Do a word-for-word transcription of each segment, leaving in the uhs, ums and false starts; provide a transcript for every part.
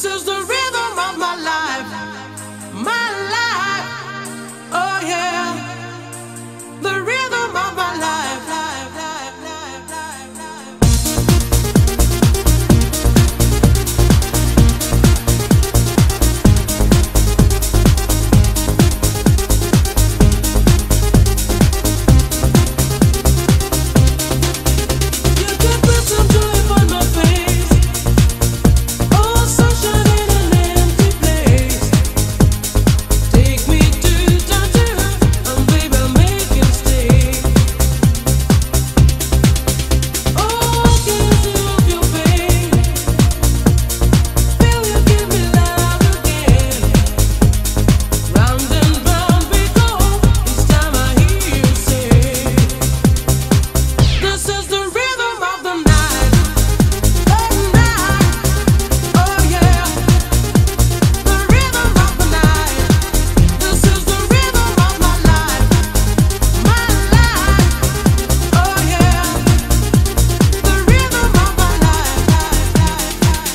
This is the rhythm of my life, my life. Oh yeah, the rhythm of my life, life, life, life, life, life. You can put some joy upon my face. Oh, sunshine in an empty place. Take me to downtown, and baby, make you stay. Oh, kiss off your pain. Feel you give me love again. Round and round we go. Each time I hear you say, this is the rhythm of the night, the night. Oh yeah, the rhythm of the night. This is the rhythm of my life, my life. Oh yeah, the rhythm of my life, life, life,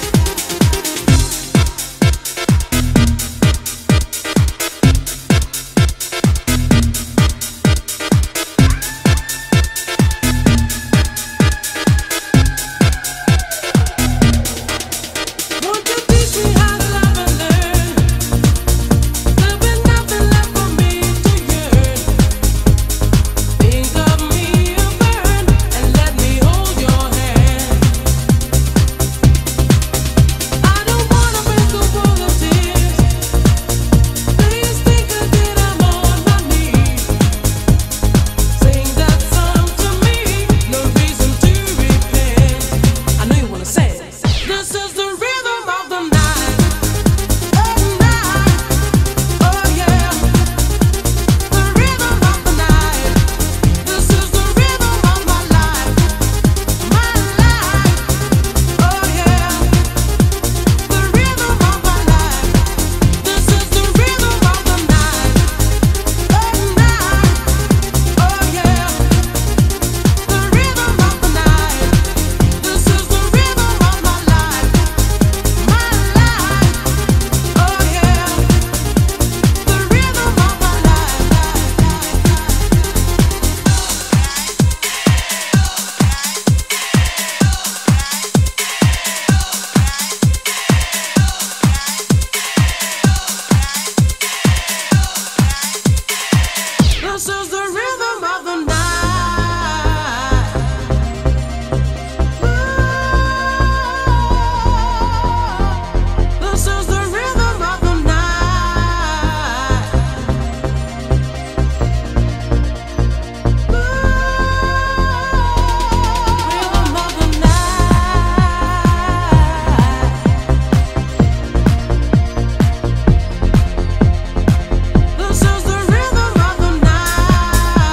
Won't you teach me how to love and learn? There'll be nothing left for me to yearn. Think of me and burn, and let me hold your hand. I don't wanna break up all the tears. Please think again, I'm on my knees. Sing that song to me, no reason to repent. I know you wanna say it. This is the rhythm of the night, the night. Oh yeah, the rhythm of the night. This is the rhythm of my life, my life. Oh yeah, the rhythm of my life. This is the rhythm of the night, the night. Oh yeah, the rhythm of the night. This is the rhythm of my life, my life. Oh yeah, the rhythm of my life, life, This is the rhythm of the night. This is the rhythm of the night. Rhythm of the night. This is the rhythm of the night.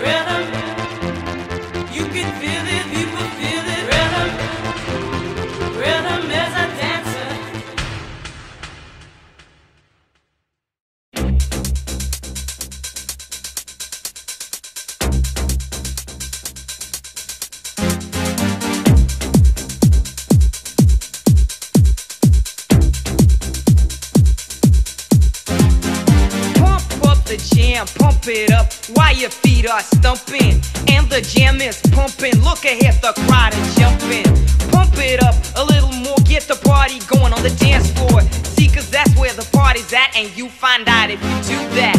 Pump it up while your feet are stumping and the jam is pumping. Look ahead, the crowd is jumping. Pump it up a little more, get the party going on the dance floor. See, cause that's where the party's at, and you find out if you do that.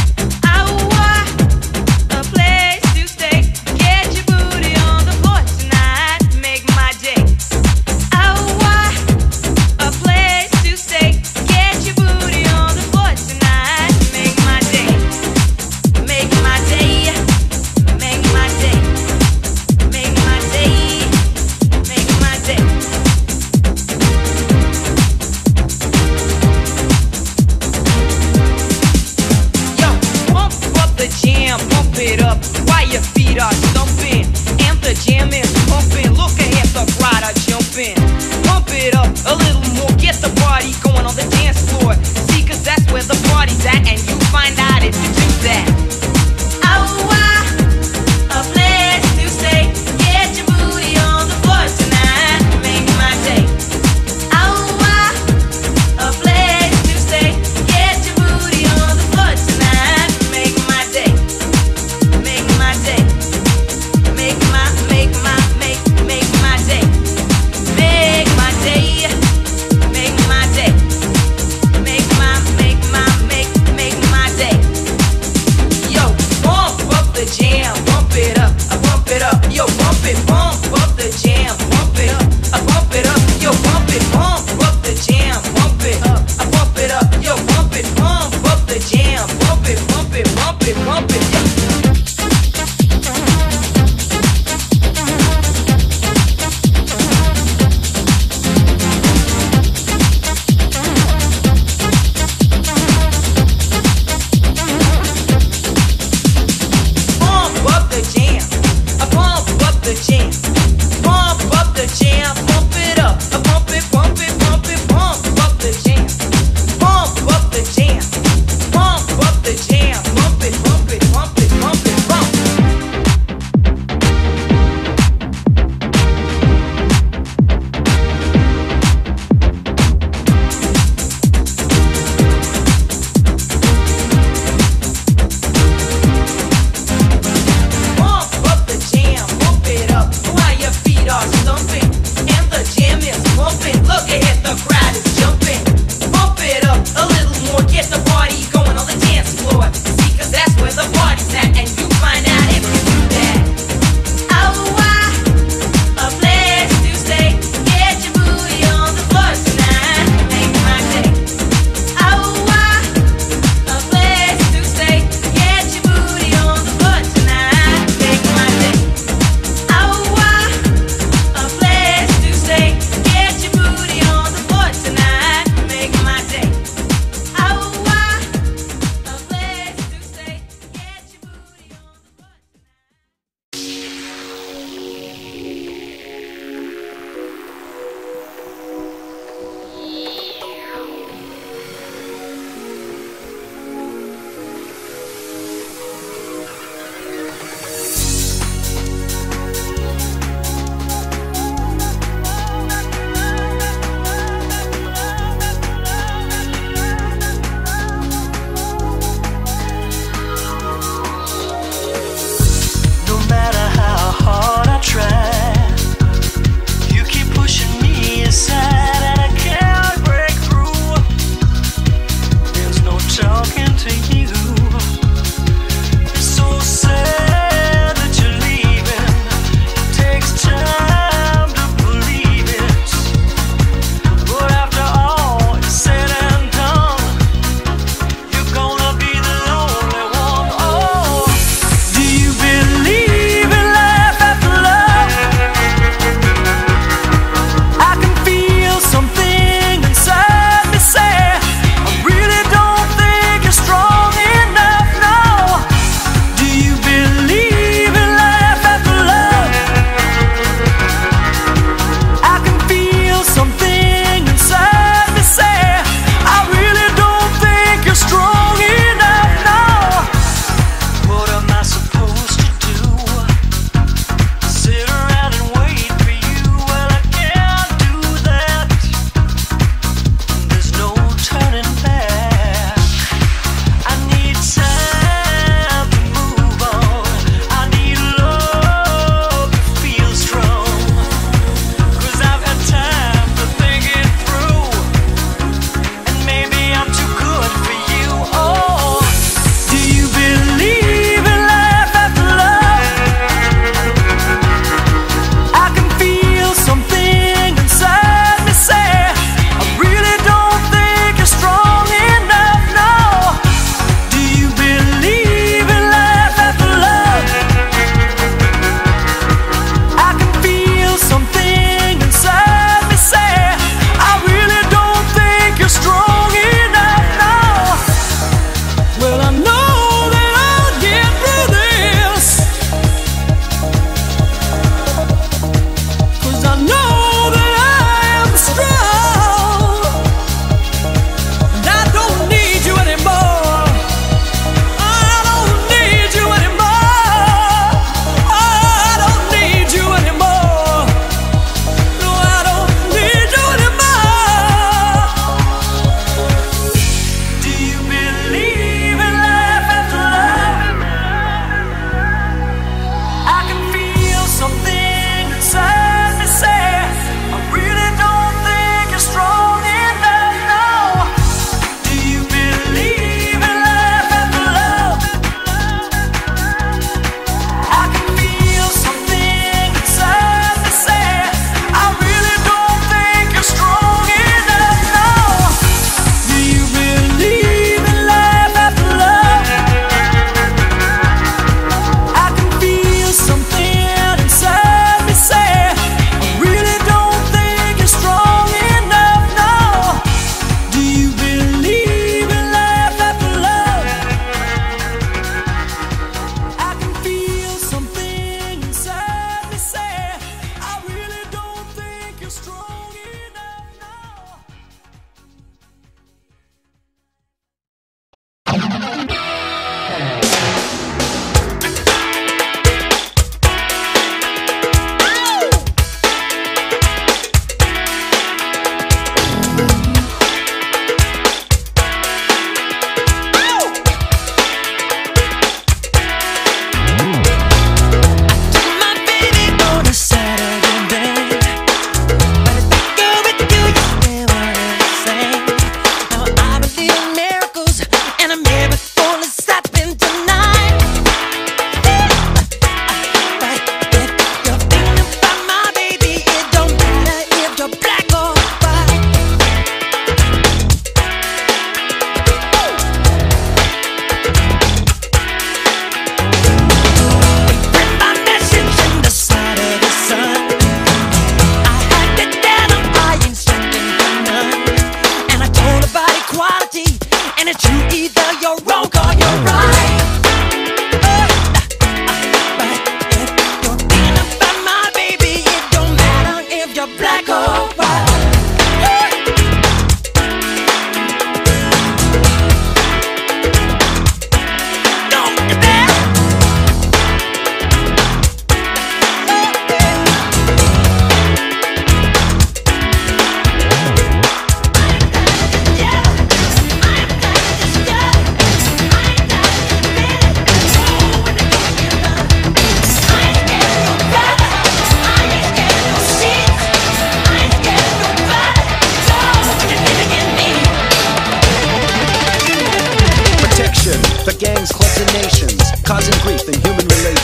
Oh, a place to stay. Get your booty on the floor tonight, make my day. Oh, a place to stay. Get your booty on the floor tonight, make my day. Make my day, make my day, make my day, make my day. Yo, pump up the jam, pump it up while your feet are stumping and the jam is pumping. Look ahead, the crowd are jumping. Pump it up a little more, get the party going on the dance floor. See, cause that's where the party's at, and you find out if you do that. Oh, a place to stay. Get your booty on the floor tonight, make my day. Oh, a place to stay. Get your booty on the floor tonight, make my day. Make my day. Make my, make my, make, make my day. Make my day. Make my day. Make my, make my, make, make my day.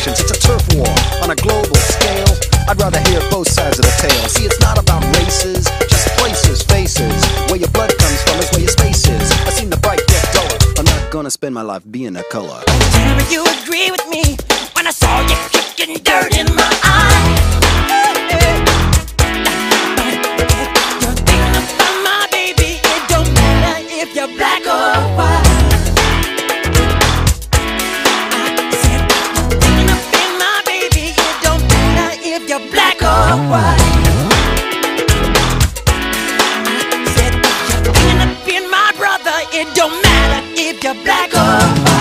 nations. It's a turf war on a global scale. I'd rather hear both sides of the tale. See, it's not about races, just places, faces. Where your blood comes from is where your space is. I've seen the bright get duller. I'm not gonna spend my life being a color. Tell me you agree with me when I saw you kicking dirt in my eye. You're thinking about my baby. It don't matter if you're black or white. I said you're thinking about my baby. It don't matter if you're black or white. I said you're thinking about my brother. It don't matter if you're black or white.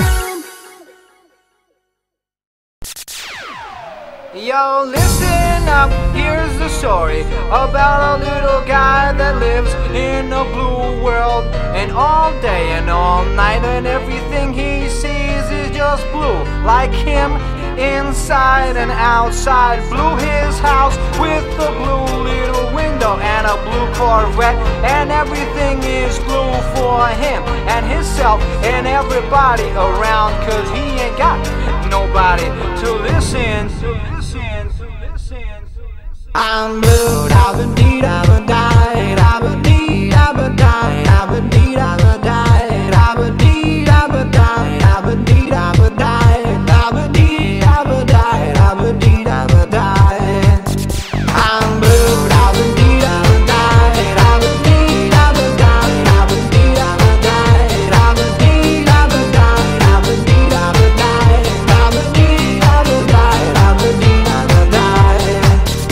Yo, listen Now, here's the story about a little guy that lives in a blue world. And all day and all night, and everything he sees is just blue. Like him, inside and outside. Blue his house with a blue little window and a blue Corvette. And everything is blue for him and himself and everybody around. Cause he ain't got nobody to listen, to listen, to listen, to listen. I'm blue, da-ba-dee, da-ba-die, da-ba-dee, da-ba-die, da-ba-dee, da-ba-die, da-ba-dee, da-ba-die, da-ba-dee, da-ba-die, da-ba-dee, da-ba-die, da-ba-dee, da-ba-die. I'm blue, da-ba-dee, da-ba-die, da-ba-dee, da-ba-die, da-ba-dee, da-ba-die, da-ba-dee, da-ba-die, da-ba-dee, da-ba-die, da-ba-dee, da-ba-die, da-ba-dee, da-ba-die.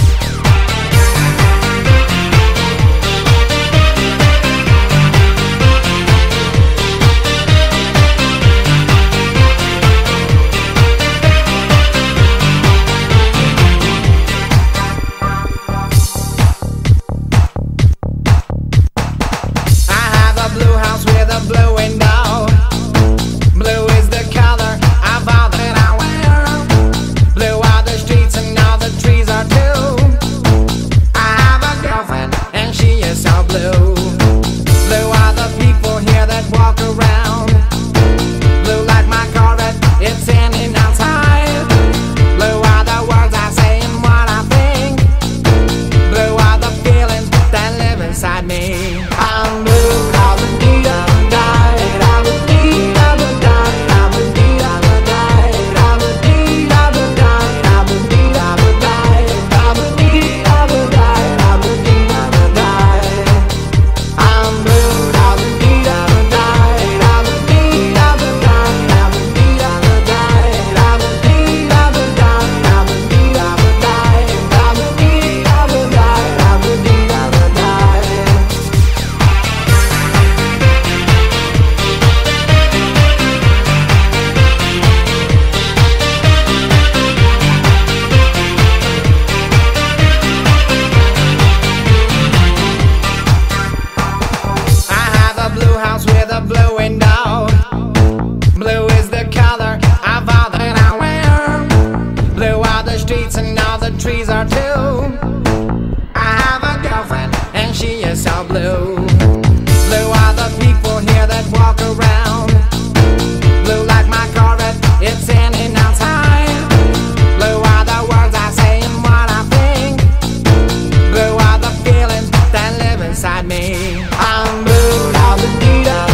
Blue window. Blue is the color of all that I wear. Blue are the streets and all the trees are too. I have a girlfriend and she is so blue. Blue are the people here that walk around. Blue like my Corvette, it's in and outside. Blue are the words I say and what I think. Blue are the feelings that live inside me. I'm blue, all the need of blue window. Blue is the color of all that I wear. Blue are the streets and all the trees are too. I have a girlfriend and she is so blue. Blue are the people here that walk around. Blue like my Corvette, it's in and outside. Blue are the words I say and what I think. Blue are the feelings that live inside me. I'm blue, all the need of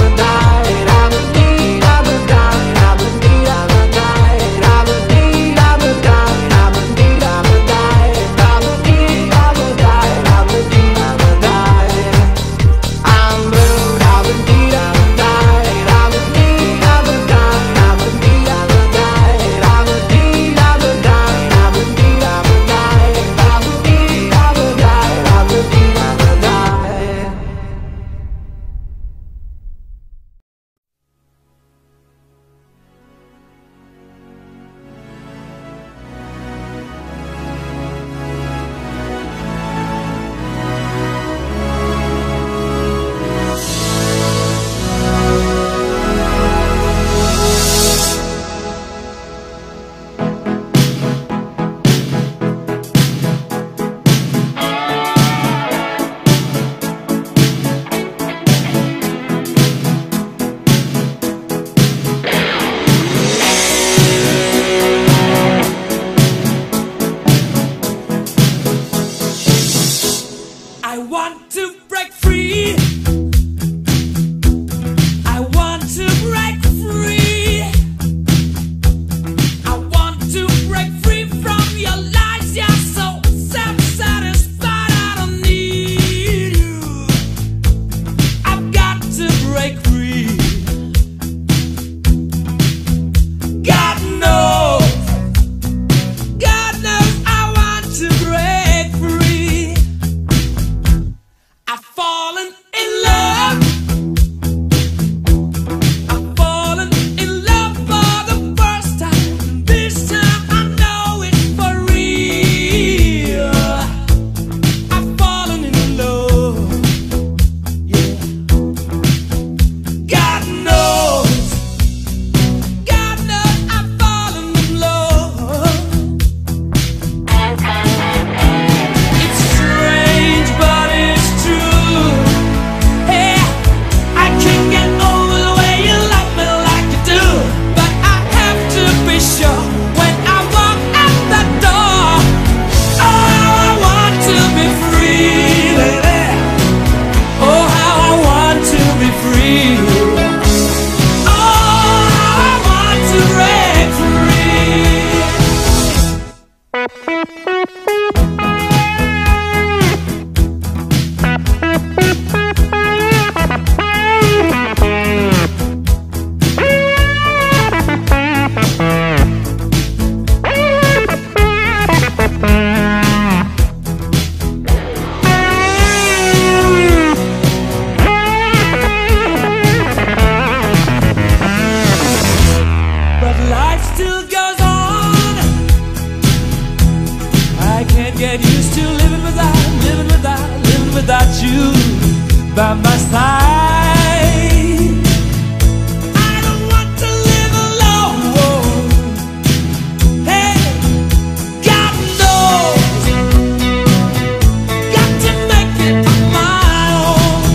by my side. I don't want to live alone. Hey, God knows, got to make it on my own.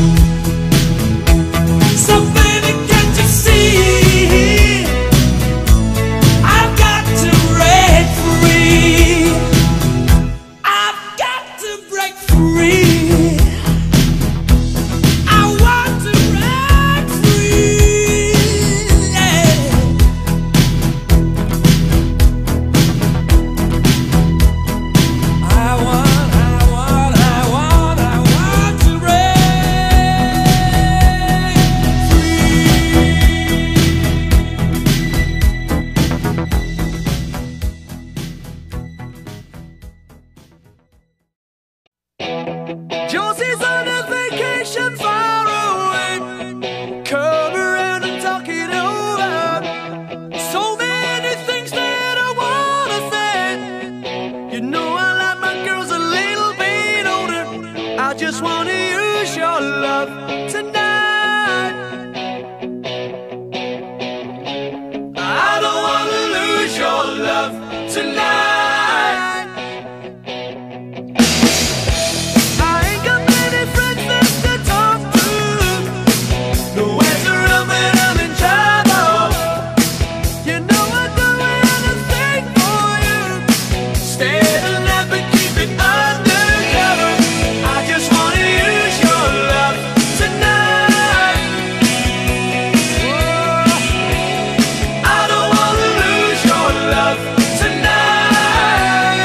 So baby, can't you see? I've got to break free. I've got to break free. I want to break free. Yeah. I want, I want, I want, I want to break Josie's on a vacation far away. Come around and talk it over. So many things that I wanna say. You know I like my girls a little bit older. I just wanna use your love tonight. I don't wanna lose your love tonight. I ain't got many friends left to talk to. Nowhere to run when I'm in trouble. You know I'd do anything for you. Stay alive but keep it undercover. I just wanna use your love tonight. Whoa. I don't wanna lose your love tonight.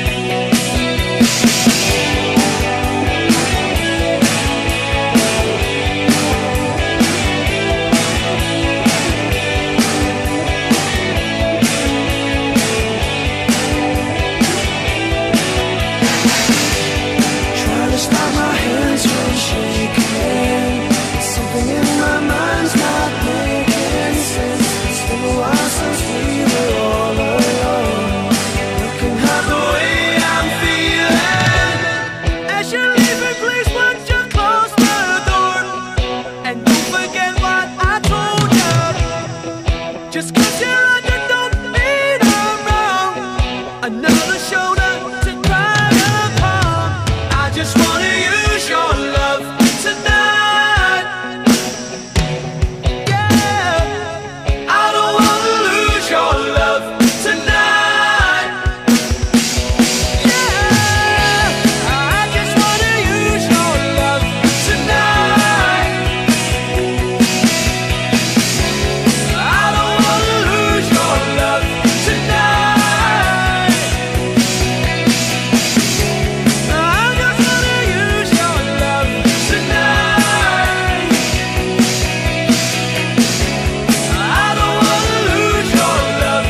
Trying to stop my hands from shaking. Something in my mind's not making sense. It's been a while since we were all alone. You can have the way I'm feeling. As you leave me, please won't you close the door? And don't forget what I told you. Just 'cause you're under, don't mean I'm wrong. Another shoulder to cry upon. I just wanna use your love tonight. Yeah, I don't wanna lose your love tonight. Yeah, I just wanna use your love tonight. I don't wanna lose your love tonight. I just wanna use your love tonight. I don't wanna lose your love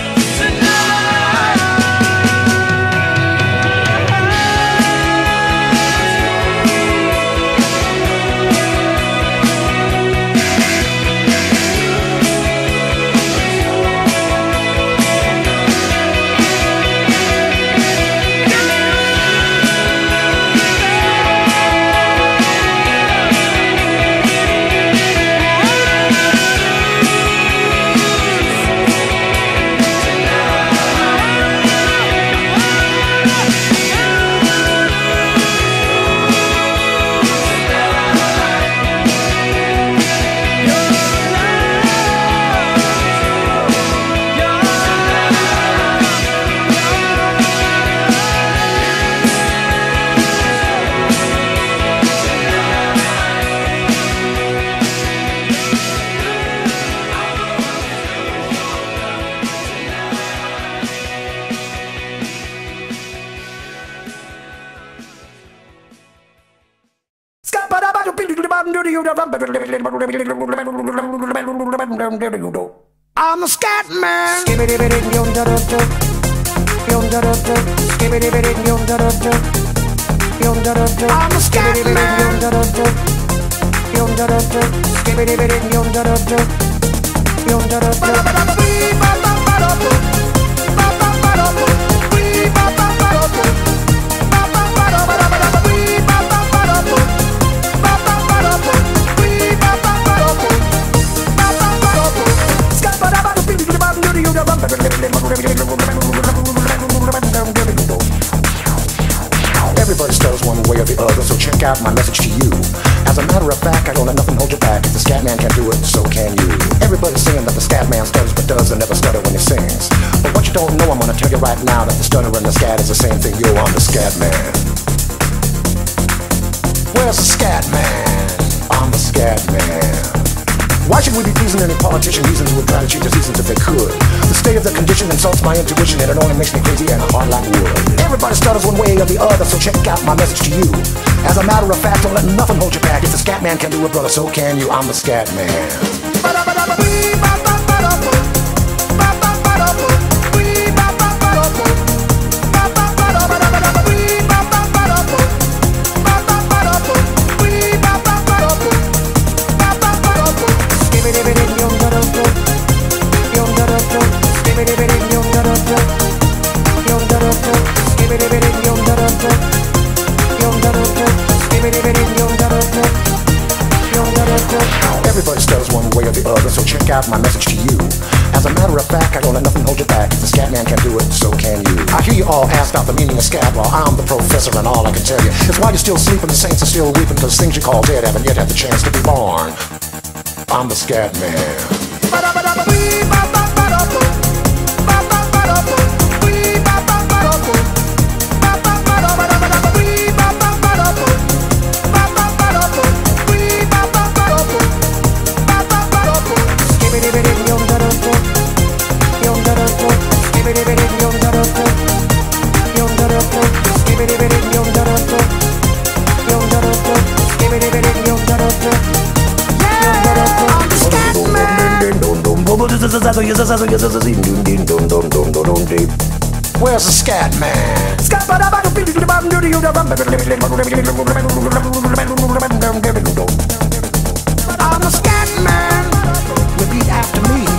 I'm the scat man. I'm the scat man. Ba-ba-ba-da-ba. Everybody stutters one way or the other, so check out my message to you. As a matter of fact, I don't let nothing hold you back. If the scat man can do it, so can you. Everybody's saying that the scat man stutters but does and never stutter when he sings. But what you don't know, I'm gonna tell you right now, that the stutter and the scat is the same thing. Yo, I'm the scat man. Where's the scat man? I'm the scat man. Why should we be pleasing any politician reasons who would try to cheat the seasons if they could? The state of the condition insults my intuition, and it only makes me crazy and hard like wood. Everybody stutters one way or the other, so check out my message to you. As a matter of fact, don't let nothing hold you back. If the scat man can do it, brother, so can you. I'm the scat man. Everybody stutters one way or the other, so check out my message to you. As a matter of fact, I don't let nothing hold you back. If the scat man can do it, so can you. I hear you all ask out the meaning of scat, while I'm the professor, and all I can tell you is why you're still sleeping, the saints are still weeping, cause things you call dead haven't yet had the chance to be born. I'm the scat man. Where's the scat man? I'm the scat man. Repeat after me.